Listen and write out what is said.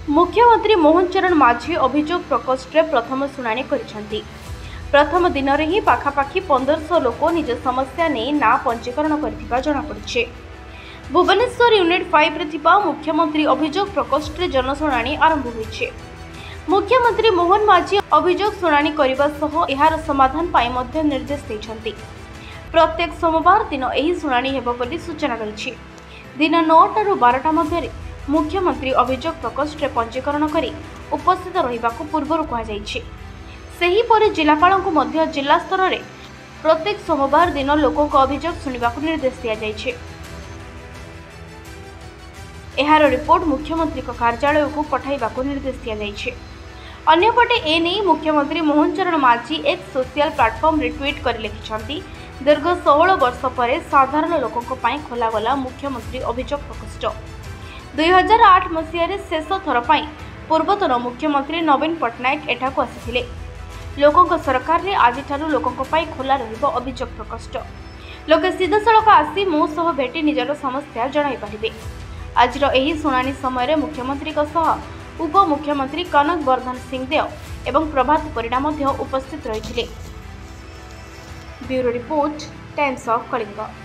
मुख्यमंत्री मोहन चरण माझी अभियोग प्रकोष्ठ प्रथम शुणाणी करिसेंती। प्रथम दिन में ही पाखापाखि 1500 लोक निज समस्या नहीं ना पंजीकरण करथिबा जणा पड़िछे। भुवनेश्वर यूनिट 5 रे थिबा मुख्यमंत्री अभियोग प्रकोष्ठ रे जनशुणाणी आरंभ होइछे। मुख्यमंत्री मोहन माझी अभियोग शुणाणी करबा सह एहार समाधान पाई मध्य निर्देश दैछंती। प्रत्येक सोमवार दिन एही शुणाणी हेबो बोली सूचना रहिछि। दिन 9 टा 12 मध्य मुख्यमंत्री अभियोग प्रकोष्ठ पंजीकरण करी उपस्थित रहिबाकु पूर्वरु कहा जाइछि। सेहीपरि जिलापालଙ୍କୁ ମଧ୍ୟ जिला स्तर रे प्रत्येक सोमवार दिन लोकों अभियोग शुणिबाकु निर्देश दिया जाइछि। एहार रिपोर्ट मुख्यमंत्री कार्यालय को पठाइबाकु निर्देश दिया जाइछि। अन्यपटे एने मुख्यमंत्री मोहन चरण माझी एक सोशल प्लेटफॉर्म रे ट्वीट कर लिखिछंती, दीर्घ 16 वर्ष पर साधारण लोकों पई खोला गला मुख्यमंत्री अभियोग प्रकोष्ठ। 2008 मसीह शेष थर पर पूर्वतन मुख्यमंत्री नवीन पट्टनायक एठाकु आसिथिले। लोकों सरकार रे आज लोकों खोला रहिबो अभियोग प्रकोष्ठ। लोके सीधासलख आसी मो सह भेटी निजर समस्या जणाई पारिबे। आजर एही शुणाणी समय मुख्यमंत्री उप मुख्यमंत्री कनक वर्धन सिंहदेव एवं प्रभात परिडा उपस्थित रहिथिले। Bureau report, Times of Kalinga.